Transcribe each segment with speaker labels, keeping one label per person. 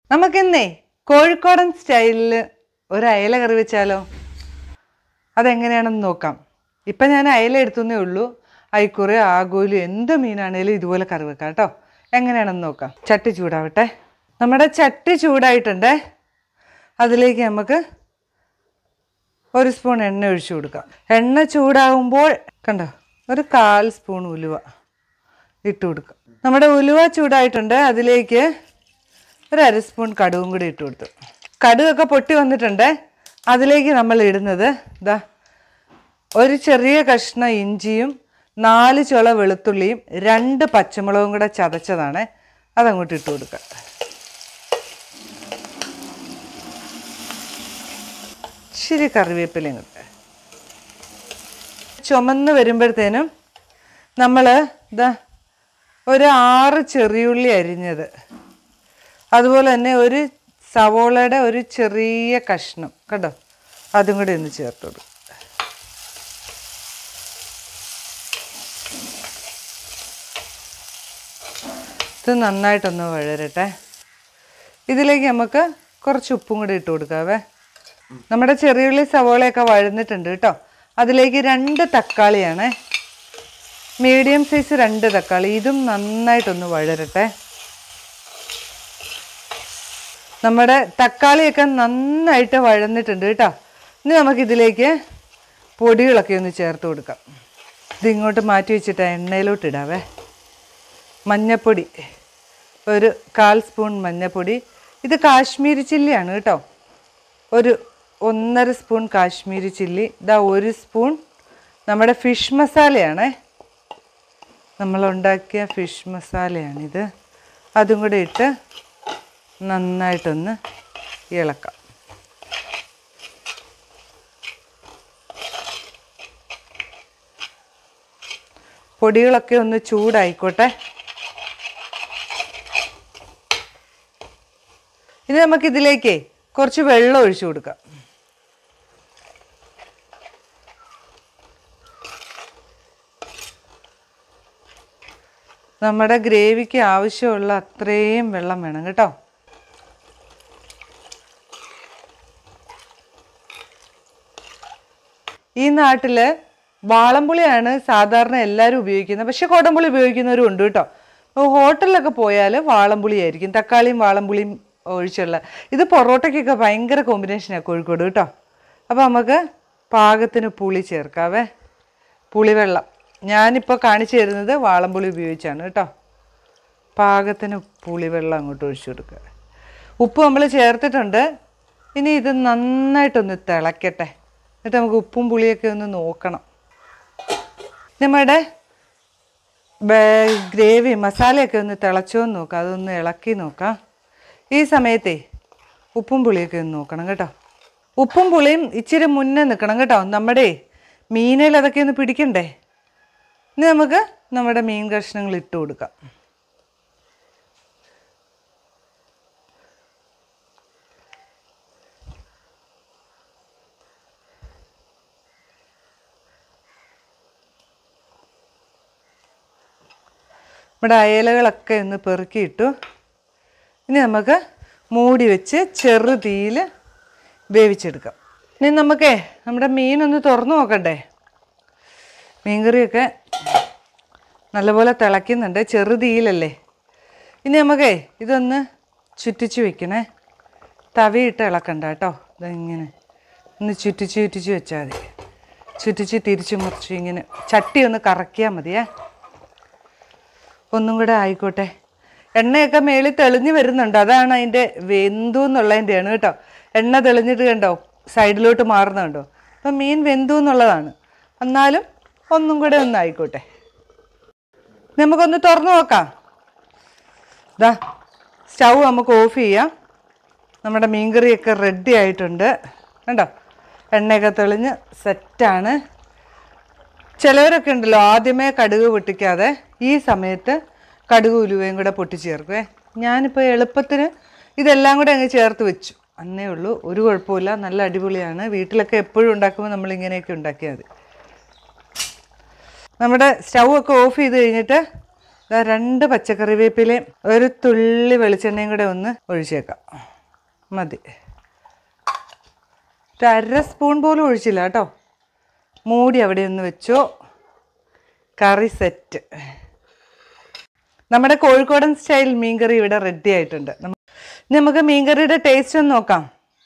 Speaker 1: നമുക്കിന്നേ കോഴിക്കോടൻ സ്റ്റൈലിൽ ഒരു അയല കറി വെച്ചാലോ? അതെങ്ങനെയാണെന്ന് നോക്കാം. ഇപ്പം ഞാൻ അയല എടുത്തുന്നേ ഉള്ളൂ. അയക്കുറി ആഗോലി എന്ത് മീനാണേലും ഇതുപോലെ കറി വെക്കാം കേട്ടോ. എങ്ങനെയാണെന്ന് നോക്കാം. ചട്ടി ചൂടാവട്ടെ. നമ്മുടെ ചട്ടി ചൂടായിട്ടുണ്ട്. അതിലേക്ക് നമുക്ക് ഒരു സ്പൂൺ എണ്ണ ഒഴിച്ചു കൊടുക്കാം. എണ്ണ ചൂടാകുമ്പോൾ കണ്ടോ, ഒരു 1/4 സ്പൂൺ ഉലുവ ഇട്ട് കൊടുക്കാം. നമ്മുടെ ഉലുവ ചൂടായിട്ടുണ്ട്. അതിലേക്ക് ഒരു 1/2 സ്പൂൺ കടുകും കൂടി ഇട്ട് കൊടുത്തു. കടുകൊക്കെ പൊട്ടി വന്നിട്ടുണ്ട്. അതിലേക്ക് നമ്മൾ ഇടുന്നത് ഇതാ ഒരു ചെറിയ കഷ്ണം ഇഞ്ചിയും 4 ചുള വെളുത്തുള്ളിയും 2 പച്ചമുളകും കൂടെ ചതച്ചതാണ്. അതങ്ങോട്ട് ഇട്ട് കൊടുക്കുക. ഇച്ചിരി കറിവേപ്പിലയും കൂടെ ചുമന്ന് വരുമ്പോഴത്തേനും നമ്മൾ ഇതാ ഒരു 6 ചെറിയുള്ളി അരിഞ്ഞത്, അതുപോലെ തന്നെ ഒരു സവോളയുടെ ഒരു ചെറിയ കഷ്ണം കേട്ടോ, അതും കൂടി ഒന്ന് ചേർത്ത് കൊടുക്കും. ഇത് നന്നായിട്ടൊന്ന് വഴരട്ടെ. ഇതിലേക്ക് നമുക്ക് കുറച്ച് ഉപ്പും കൂടി ഇട്ട് കൊടുക്കാവേ. നമ്മുടെ ചെറിയുള്ളി സവോളയൊക്കെ വഴന്നിട്ടുണ്ട് കേട്ടോ. അതിലേക്ക് 2 തക്കാളിയാണ്, മീഡിയം സൈസ് 2 തക്കാളി. ഇതും നന്നായിട്ടൊന്ന് വഴരട്ടെ. നമ്മുടെ തക്കാളിയൊക്കെ നന്നായിട്ട് വഴന്നിട്ടുണ്ട് കേട്ടോ. ഇനി നമുക്കിതിലേക്ക് പൊടികളൊക്കെ ഒന്ന് ചേർത്ത് കൊടുക്കാം. ഇതിങ്ങോട്ട് മാറ്റി വെച്ചിട്ട് എണ്ണയിലോട്ട് ഇടാവേ. മഞ്ഞൾപ്പൊടി ഒരു 1/4 സ്പൂൺ മഞ്ഞൾപ്പൊടി. ഇത് കാശ്മീരി ചില്ലിയാണ് കേട്ടോ. ഒരു 1.5 സ്പൂൺ കാശ്മീരി ചില്ലി. ഇതാ 1 സ്പൂൺ നമ്മുടെ ഫിഷ് മസാലയാണ്, നമ്മളുണ്ടാക്കിയ ഫിഷ് മസാലയാണിത്. അതും കൂടെ ഇട്ട് നന്നായിട്ടൊന്ന് ഇളക്കാം. പൊടികളൊക്കെ ഒന്ന് ചൂടായിക്കോട്ടെ. ഇനി നമുക്കിതിലേക്ക് കുറച്ച് വെള്ളം ഒഴിച്ചു കൊടുക്കാം. നമ്മുടെ ഗ്രേവിക്ക് ആവശ്യമുള്ള അത്രയും വെള്ളം വേണം കേട്ടോ. ഈ നാട്ടിൽ വാളംപുളിയാണ് സാധാരണ എല്ലാവരും ഉപയോഗിക്കുന്നത്, പക്ഷെ കുടംപുളി ഉപയോഗിക്കുന്നവരും ഉണ്ട് കേട്ടോ. ഹോട്ടലിലൊക്കെ പോയാൽ വാളംപുളി ആയിരിക്കും, തക്കാളിയും വാളംപുളിയും ഒഴിച്ചുള്ള. ഇത് പൊറോട്ടയ്ക്കൊക്കെ ഭയങ്കര കോമ്പിനേഷനാണ് കോഴിക്കോട് കേട്ടോ. അപ്പോൾ നമുക്ക് പാകത്തിന് പുളി ചേർക്കാവേ. പുളിവെള്ളം ഞാനിപ്പോൾ കാണിച്ചു തരുന്നത് വാളംപുളി ഉപയോഗിച്ചാണ് കേട്ടോ. പാകത്തിന് പുളിവെള്ളം അങ്ങോട്ട് ഒഴിച്ചു കൊടുക്കുക. ഉപ്പ് നമ്മൾ ചേർത്തിട്ടുണ്ട്. ഇനി ഇത് നന്നായിട്ടൊന്ന് തിളയ്ക്കട്ടെ. എന്നിട്ട് നമുക്ക് ഉപ്പും പുളിയൊക്കെ ഒന്ന് നോക്കണം. നമ്മുടെ ഗ്രേവി മസാലയൊക്കെ ഒന്ന് തിളച്ചോന്ന് നോക്കാം. അതൊന്ന് ഇളക്കി നോക്കാം. ഈ സമയത്തേ ഉപ്പും പുളിയൊക്കെ ഒന്ന് നോക്കണം കേട്ടോ. ഉപ്പും പുളിയും ഇച്ചിരി മുന്നേ നിൽക്കണം കേട്ടോ. നമ്മുടെ മീനിൽ അതൊക്കെ ഒന്ന് പിടിക്കണ്ടേ. ഇനി നമുക്ക് നമ്മുടെ മീൻ കഷ്ണങ്ങൾ ഇട്ട് കൊടുക്കാം. നമ്മുടെ അയലകളൊക്കെ ഒന്ന് പെറുക്കിയിട്ടു. ഇനി നമുക്ക് മൂടി വെച്ച് ചെറു തീയിൽ വേവിച്ചെടുക്കാം. ഇനി നമുക്കേ നമ്മുടെ മീനൊന്ന് തുറന്നു നോക്കണ്ടേ. മീൻകറിയൊക്കെ നല്ലപോലെ തിളയ്ക്കുന്നുണ്ട്, ചെറു തീയിലല്ലേ. ഇനി നമുക്കേ ഇതൊന്ന് ചുറ്റിച്ച് വെക്കണേ. തവിയിട്ട് ഇളക്കണ്ട കേട്ടോ. ഇതിങ്ങനെ ഒന്ന് ചുറ്റിച്ച് വെച്ചാൽ മതി. ചുറ്റിച്ച് തിരിച്ചു മുറിച്ച് ഇങ്ങനെ ചട്ടി ഒന്ന് കറക്കിയാൽ മതിയേ. ഒന്നും കൂടെ ആയിക്കോട്ടെ. എണ്ണയൊക്കെ മേളിൽ തെളിഞ്ഞ് വരുന്നുണ്ട്. അതാണ് അതിൻ്റെ വെന്തു എന്നുള്ളതിൻ്റെയാണ് കേട്ടോ. എണ്ണ തെളിഞ്ഞിട്ട് കണ്ടോ സൈഡിലോട്ട് മാറുന്നുണ്ടോ. അപ്പം മീൻ വെന്തു എന്നുള്ളതാണ്. എന്നാലും ഒന്നും കൂടെ ഒന്നായിക്കോട്ടെ. നമുക്കൊന്ന് തുറന്നു നോക്കാം. ഇതാ സ്റ്റൗ നമുക്ക് ഓഫ് ചെയ്യാം. നമ്മുടെ മീൻകറിയൊക്കെ റെഡി ആയിട്ടുണ്ട് കണ്ടോ. എണ്ണയൊക്കെ തെളിഞ്ഞ് സെറ്റാണ്. ചിലവരൊക്കെ ഉണ്ടല്ലോ ആദ്യമേ കടുക് പൊട്ടിക്കാതെ ഈ സമയത്ത് കടുക് ഉലുവയും കൂടെ പൊട്ടിച്ചേർക്കുവേ. ഞാനിപ്പോൾ എളുപ്പത്തിന് ഇതെല്ലാം കൂടെ അങ്ങ് ചേർത്ത് വെച്ചു അന്നേ ഉള്ളൂ. ഒരു കുഴപ്പമില്ല, നല്ല അടിപൊളിയാണ്. വീട്ടിലൊക്കെ എപ്പോഴും ഉണ്ടാക്കുമ്പോൾ നമ്മളിങ്ങനെയൊക്കെ ഉണ്ടാക്കിയാൽ മതി. നമ്മുടെ സ്റ്റൗ ഒക്കെ ഓഫ് ചെയ്ത് കഴിഞ്ഞിട്ട് 2 പച്ചക്കറിവേപ്പിലയും ഒരു തുള്ളി വെളിച്ചെണ്ണയും കൂടെ ഒന്ന് ഒഴിച്ചേക്കാം. മതി. 1/2 സ്പൂൺ പോലും ഒഴിച്ചില്ല കേട്ടോ. മൂടി അവിടെ ഒന്ന് വെച്ചോ. കറി സെറ്റ്. നമ്മുടെ കോഴിക്കോടൻ സ്റ്റൈൽ മീൻകറി ഇവിടെ റെഡി ആയിട്ടുണ്ട്. നമുക്ക് മീൻകറിയുടെ ടേസ്റ്റ് ഒന്ന് നോക്കാം.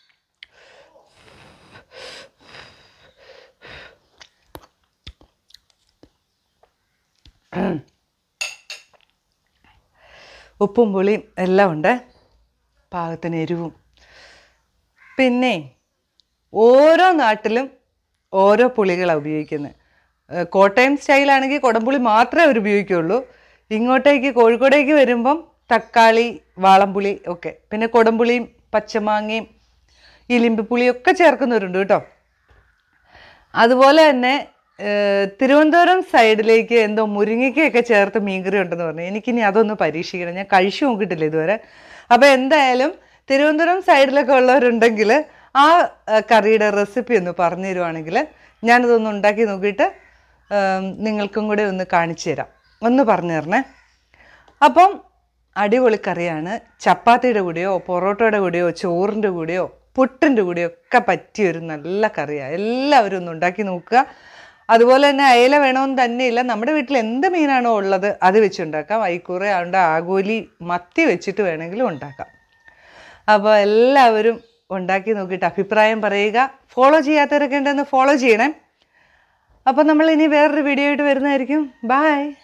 Speaker 1: ഉപ്പും പുളിയും എല്ലാം ഉണ്ട്, പാകത്തിന് എരിവും. പിന്നെ ഓരോ നാട്ടിലും ഓരോ പുളികളാണ് ഉപയോഗിക്കുന്നത്. കോട്ടയം സ്റ്റൈലാണെങ്കിൽ കുടംപുളി മാത്രമേ അവർ ഉപയോഗിക്കുകയുള്ളൂ. ഇങ്ങോട്ടേക്ക് കോഴിക്കോടേക്ക് വരുമ്പം തക്കാളി, വാളംപുളി ഒക്കെ, പിന്നെ കുടംപുളിയും പച്ചമാങ്ങയും ഇലിമ്പിപ്പുളിയൊക്കെ ചേർക്കുന്നവരുണ്ട് കേട്ടോ. അതുപോലെ തന്നെ തിരുവനന്തപുരം സൈഡിലേക്ക് എന്തോ മുരിങ്ങയ്ക്കൊക്കെ ചേർത്ത് മീൻകറി ഉണ്ടെന്ന് പറഞ്ഞു. എനിക്കിനി അതൊന്ന് പരീക്ഷിക്കണം. ഞാൻ കഴിച്ചു നോക്കിയിട്ടില്ല ഇതുവരെ. അപ്പോൾ എന്തായാലും തിരുവനന്തപുരം സൈഡിലൊക്കെ ഉള്ളവരുണ്ടെങ്കിൽ ആ കറിയുടെ റെസിപ്പി ഒന്ന് പറഞ്ഞു തരുവാണെങ്കിൽ ഞാനിതൊന്ന് ഉണ്ടാക്കി നോക്കിയിട്ട് നിങ്ങൾക്കും കൂടെ ഒന്ന് കാണിച്ചു തരാം. ഒന്ന് പറഞ്ഞു തരണേ. അപ്പം അടിപൊളി കറിയാണ്. ചപ്പാത്തിയുടെ കൂടെയോ പൊറോട്ടയുടെ കൂടെയോ ചോറിൻ്റെ കൂടെയോ പുട്ടിൻ്റെ കൂടെയോ ഒക്കെ പറ്റിയൊരു നല്ല കറിയാണ്. എല്ലാവരും ഒന്ന് ഉണ്ടാക്കി നോക്കുക. അതുപോലെ തന്നെ അയല വേണമെന്ന് തന്നെയില്ല, നമ്മുടെ വീട്ടിൽ എന്ത് മീനാണോ ഉള്ളത് അത് വെച്ചുണ്ടാക്കാം. അയിക്കൂറ അതുകൊണ്ട് ആഗോലി മത്തി വെച്ചിട്ട് വേണമെങ്കിലും ഉണ്ടാക്കാം. അപ്പോൾ എല്ലാവരും ഉണ്ടാക്കി നോക്കിയിട്ട് അഭിപ്രായം പറയുക. ഫോളോ ചെയ്യാത്തവരൊക്കെ ഉണ്ടെന്ന് ഫോളോ ചെയ്യണേ. അപ്പോൾ നമ്മൾ ഇനി വേറൊരു വീഡിയോ ആയിട്ട് വരുന്നതായിരിക്കും. ബൈ.